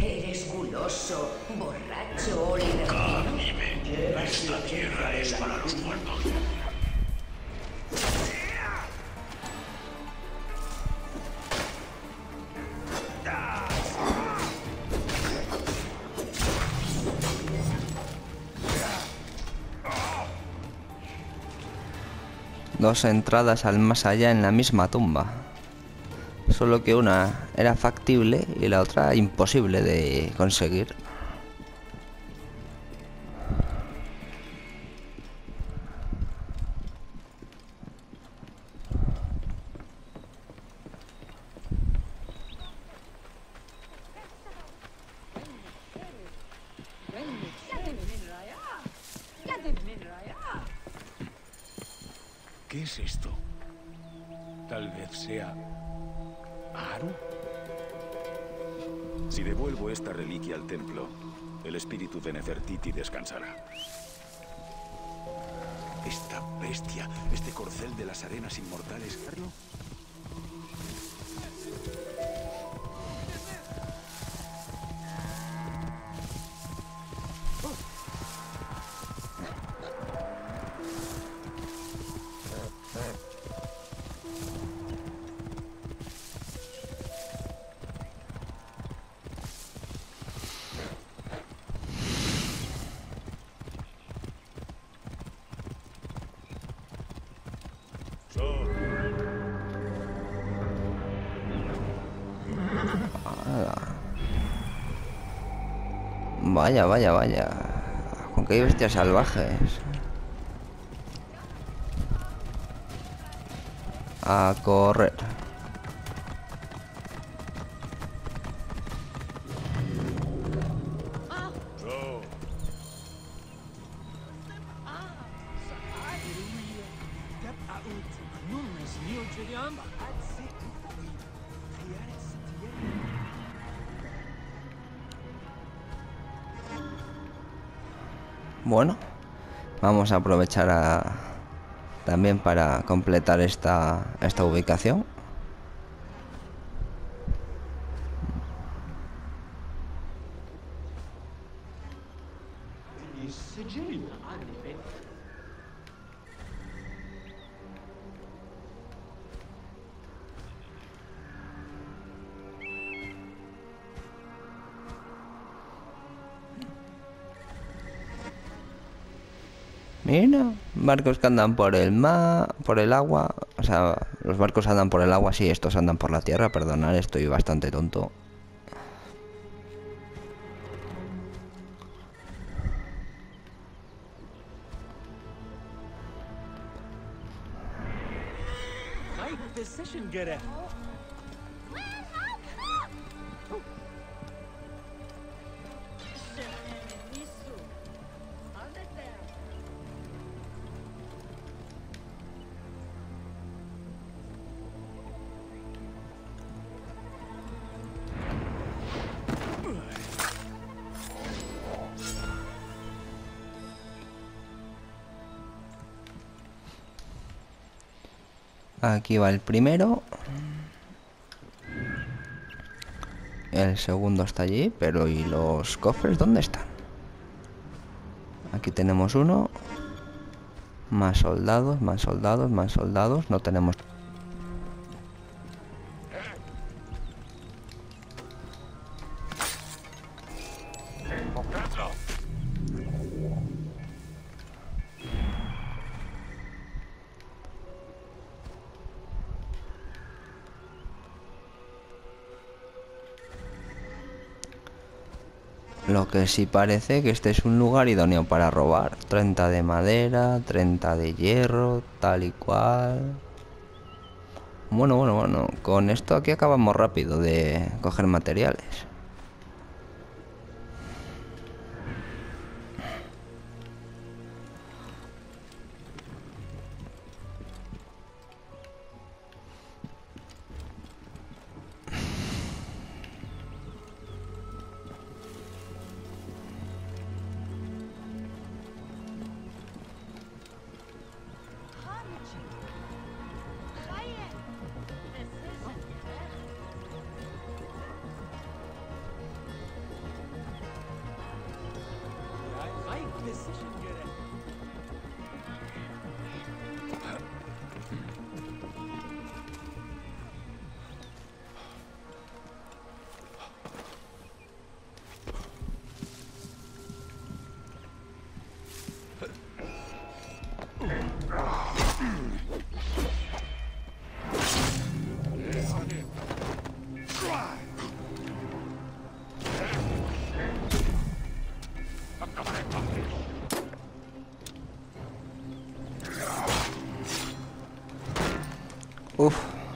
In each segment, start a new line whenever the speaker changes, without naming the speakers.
¿Eres guloso, borracho o libertino?
Dime, esta tierra es para los muertos.
Dos entradas al más allá en la misma tumba. Solo que una era factible y la otra imposible de conseguir.
¿Qué es esto? Tal vez sea... ¿Aru?
Si devuelvo esta reliquia al templo, el espíritu de Nefertiti descansará. Esta bestia, este corcel de las arenas inmortales, ¿Carlo?
Vaya, vaya, vaya. Con qué bestias salvajes. A correr. Bueno, vamos a aprovechar también para completar esta ubicación. Mira, barcos que andan por el mar, por el agua. O sea, los barcos andan por el agua, sí, estos andan por la tierra. Perdonad, estoy bastante tonto. Aquí va el primero. El segundo está allí, pero ¿y los cofres dónde están? Aquí tenemos uno. Más soldados, más soldados, más soldados. No tenemos... Lo que sí parece que este es un lugar idóneo para robar. 30 de madera, 30 de hierro, tal y cual. Bueno. Con esto aquí acabamos rápido de coger materiales. Uf.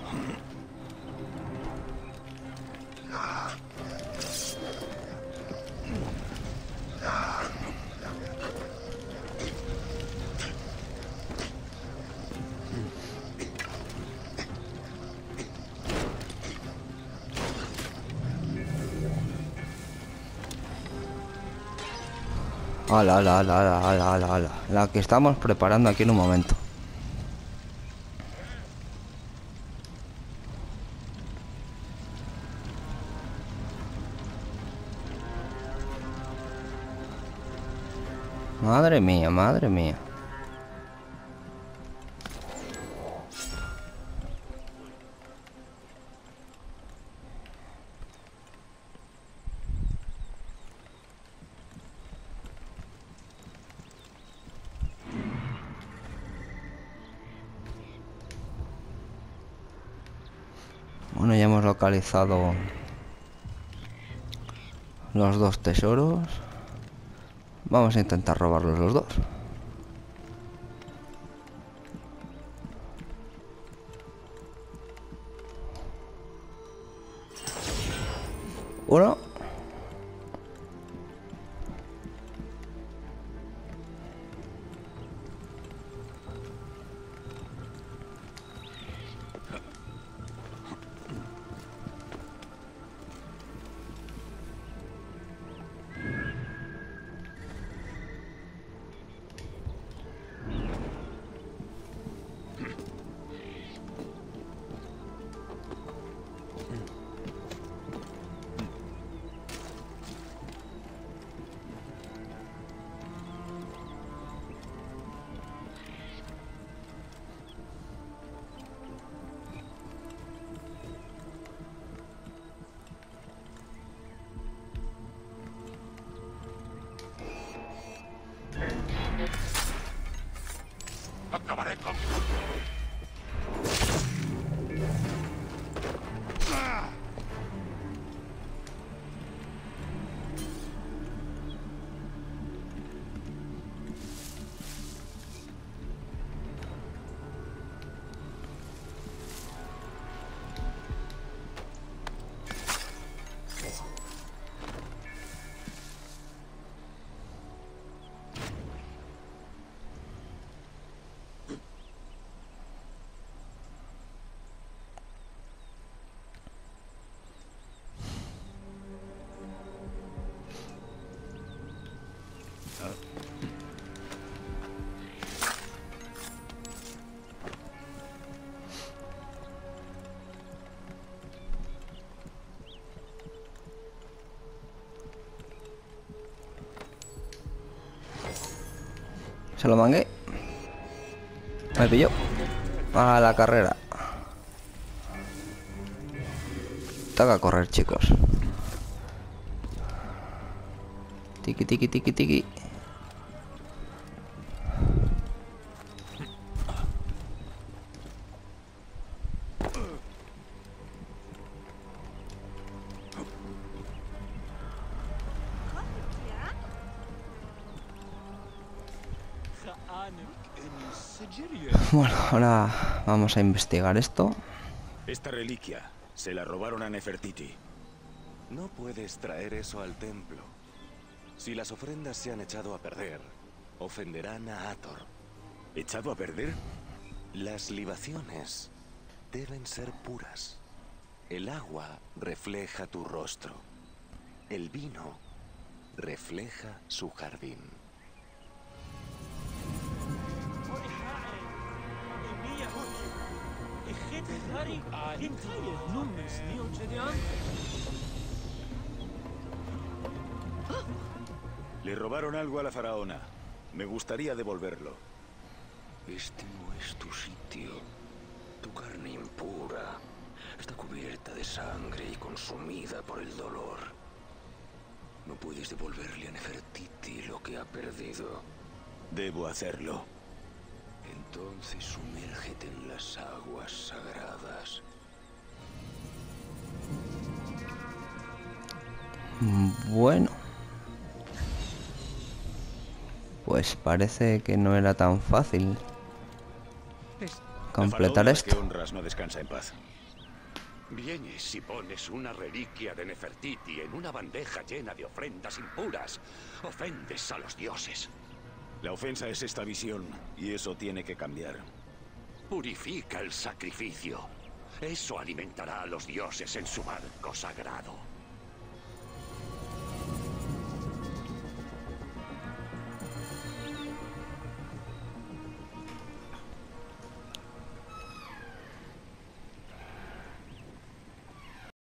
Ala, ala, ala, ala, ala, ala, ala. La que estamos preparando aquí en un momento. Madre mía, madre mía. Bueno, ya hemos localizado los dos tesoros. Vamos a intentar robarlos los dos. Uno.
Acabaré con...
Se lo mangué. Me pilló. A la carrera. Toca correr, chicos. Tiki, tiki, tiki, tiki. Bueno, ahora vamos a investigar esto.
Esta reliquia se la robaron a Nefertiti. No puedes traer eso al templo. Si las ofrendas se han echado a perder, ofenderán a Hathor.
¿Echado a perder?
Las libaciones deben ser puras. El agua refleja tu rostro. El vino refleja su jardín.
Le robaron algo a la faraona.
Me gustaría devolverlo.
Este no es tu sitio. Tu carne impura está cubierta de sangre y consumida por el dolor. No puedes devolverle a Nefertiti lo que ha perdido.
Debo hacerlo.
Entonces sumérgete en las aguas sagradas.
Bueno. Pues parece que no era tan fácil completar
La faraona a la
esto.
que honras no descansa en paz.
Vienes y pones una reliquia de Nefertiti en una bandeja llena de ofrendas impuras. Ofendes a los dioses.
La ofensa es esta visión, y eso tiene que cambiar.
Purifica el sacrificio. Eso alimentará a los dioses en su marco sagrado.